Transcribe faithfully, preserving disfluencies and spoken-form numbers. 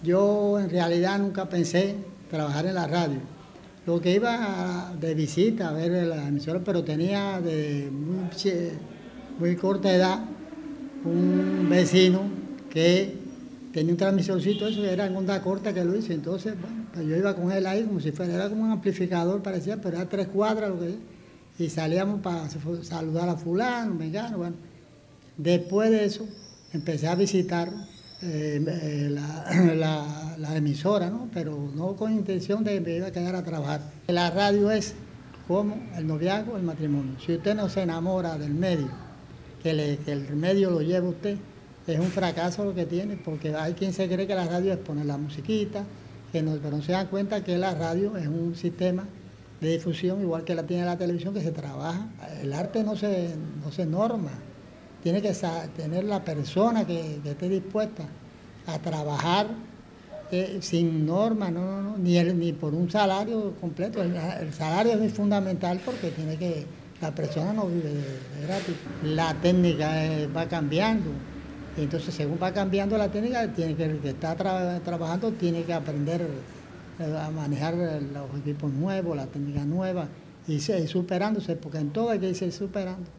Yo en realidad nunca pensé trabajar en la radio. Lo que iba de visita a ver la emisora, pero tenía de muy, muy corta edad un vecino que tenía un transmisorcito, eso era en onda corta que lo hizo. Entonces, bueno, pues yo iba con él ahí como si fuera, era como un amplificador, parecía, pero era tres cuadras lo que y salíamos para saludar a fulano, mengano, bueno. Después de eso, empecé a visitar eh, eh, la, la, la emisora, ¿no? Pero no con intención de me iba a quedar a trabajar. La radio es como el noviazgo, el matrimonio. Si usted no se enamora del medio, que, le, que el medio lo lleve usted, es un fracaso lo que tiene, porque hay quien se cree que la radio es poner la musiquita, que no, pero no se dan cuenta que la radio es un sistema de difusión, igual que la tiene la televisión, que se trabaja. El arte no se, no se norma. Tiene que tener la persona que, que esté dispuesta a trabajar eh, sin norma, no, no, no, ni, el, ni por un salario completo. El, el salario es fundamental porque tiene que, la persona no vive de, de gratis. La técnica eh, va cambiando. Entonces, según va cambiando la técnica, tiene que, el que está tra trabajando tiene que aprender eh, a manejar los equipos nuevos, la técnica nueva, y, y superándose, porque en todo hay que irse superando.